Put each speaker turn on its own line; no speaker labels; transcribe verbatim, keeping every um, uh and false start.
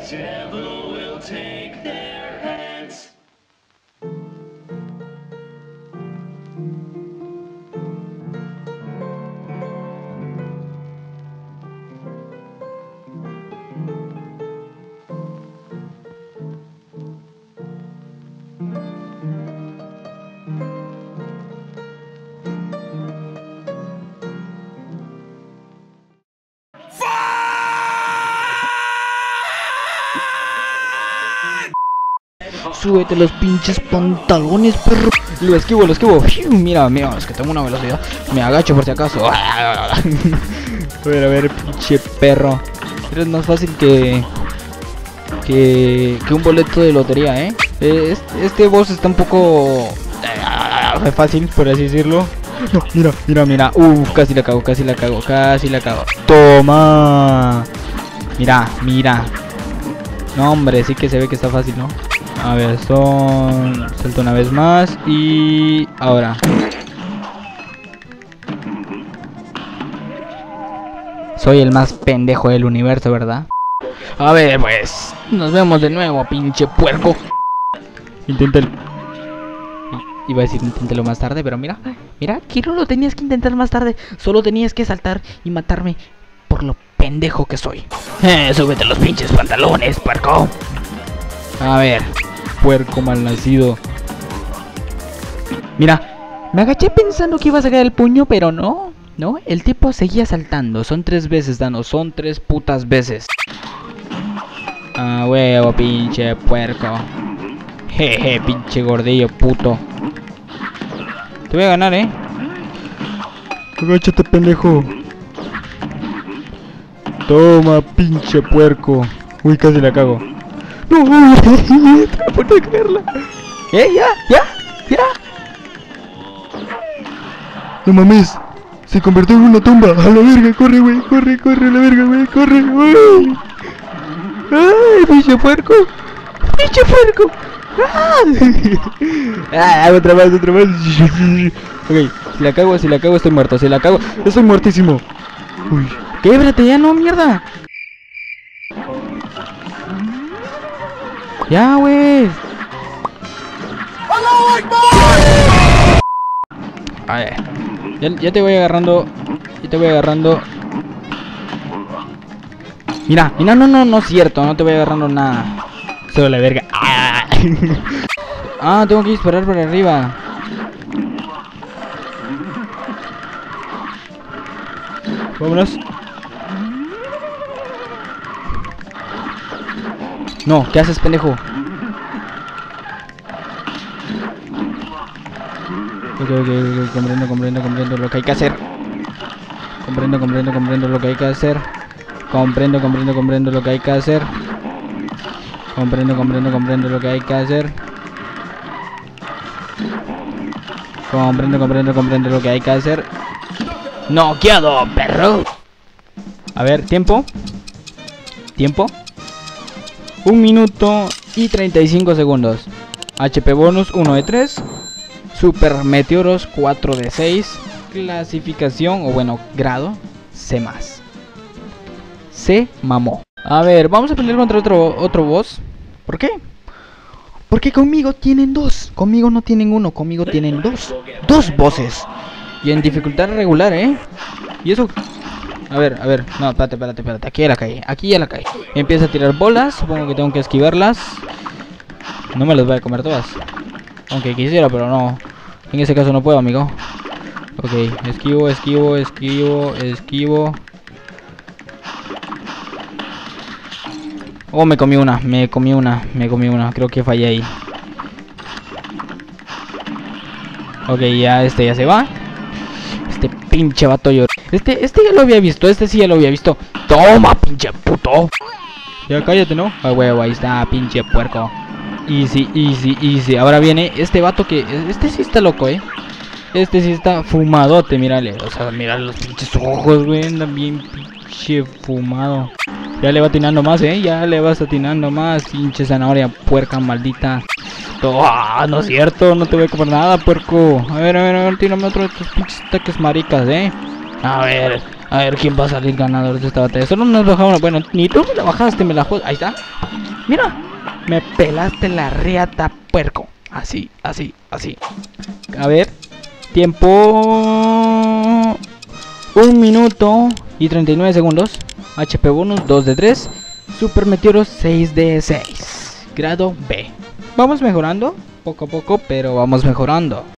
devil will take their heads.
Súbete los pinches pantalones, perro. Lo esquivo, lo esquivo. Mira, mira, es que tengo una velocidad. Me agacho por si acaso. A ver, a ver, pinche perro. Eres más fácil que... Que... Que un boleto de lotería, ¿eh? Este, este boss está un poco... fácil, por así decirlo. No, mira, mira, mira. Uf, casi la cago, casi la cago, casi la cago. Toma. Mira, mira. No, hombre, sí que se ve que está fácil, ¿no? A ver, son... Salto una vez más y... Ahora. Soy el más pendejo del universo, ¿verdad? A ver, pues... Nos vemos de nuevo, pinche puerco. Inténtalo. Iba a decir inténtalo más tarde, pero mira. Mira, que no lo tenías que intentar más tarde. Solo tenías que saltar y matarme por lo pendejo que soy. Eh, súbete los pinches pantalones, puerco. A ver, puerco malnacido. Mira, me agaché pensando que iba a sacar el puño, pero no. No, el tipo seguía saltando. Son tres veces, Dano, son tres putas veces. Ah, huevo, pinche puerco. Jeje, pinche gordillo puto. Te voy a ganar, eh. Agáchate, pendejo. Toma, pinche puerco. Uy, casi la cago. No, a punto de caerla. Eh, ya, ya, ya. No mames, se convirtió en una tumba. A la verga, corre, güey, corre, corre, a la verga, güey, corre, güey. Ay, pinche puerco. Pinche puerco. Ah, ah, otra más, otra más. Ok, si la cago, si la cago estoy muerto. Si la cago, estoy muertísimo. Uy, québrate ya, no, mierda. Ya, güey. A ver, ya, ya te voy agarrando. Ya te voy agarrando. Mira, mira, no, no, no es cierto. No te voy agarrando nada. Solo la verga. Ah, ah, tengo que disparar por arriba. Vámonos. No, ¿qué haces, pendejo? Ok, ok, ok, comprendo, comprendo, comprendo lo que hay que hacer. Comprendo, comprendo, comprendo lo que hay que hacer. Comprendo, comprendo, comprendo lo que hay que hacer. Comprendo, comprendo, comprendo lo que hay que hacer. Comprendo, comprendo, comprendo lo que hay que hacer. ¡Noqueado, perro! A ver, tiempo. Tiempo. Un minuto y treinta y cinco segundos. H P bonus uno de tres. Super meteoros cuatro de seis. Clasificación, o bueno, grado C más. Se mamó. A ver, vamos a pelear contra otro, otro boss. ¿Por qué? Porque conmigo tienen dos. Conmigo no tienen uno, conmigo tienen dos. Dos bosses. Y en dificultad regular, ¿eh? Y eso... A ver, a ver, no, espérate, espérate, espérate. Aquí ya la caí, aquí ya la caí. Empieza a tirar bolas, supongo que tengo que esquivarlas. No me las voy a comer todas. Aunque quisiera, pero no. En ese caso no puedo, amigo. Ok, esquivo, esquivo, esquivo, esquivo. Oh, me comí una, me comí una, me comí una. Creo que fallé ahí. Ok, ya este ya se va. Este pinche vato lloró. Este, este ya lo había visto, este sí ya lo había visto. Toma, pinche puto. Ya cállate, ¿no? Ah, huevo, ahí está, pinche puerco. Easy, easy, easy. Ahora viene este vato que... Este sí está loco, ¿eh? Este sí está fumadote, mírale. O sea, mira los pinches ojos, güey. Anda bien pinche fumado. Ya le va atinando más, ¿eh? Ya le vas atinando más, pinche zanahoria puerca maldita. Ah, no es cierto, no te voy a comer nada, puerco. A ver, a ver, a ver, tírame otro de tus pinches ataques maricas, ¿eh? A ver, A ver quién va a salir ganador de esta batalla. Solo nos bajamos. Bueno, ni tú me la bajaste, me la juegas. Ahí está. Mira, me pelaste la riata, puerco. Así, así, así. A ver, tiempo. Un minuto y treinta y nueve segundos. H P bonus dos de tres. Super Meteoro seis de seis. Grado B. Vamos mejorando poco a poco, pero vamos mejorando.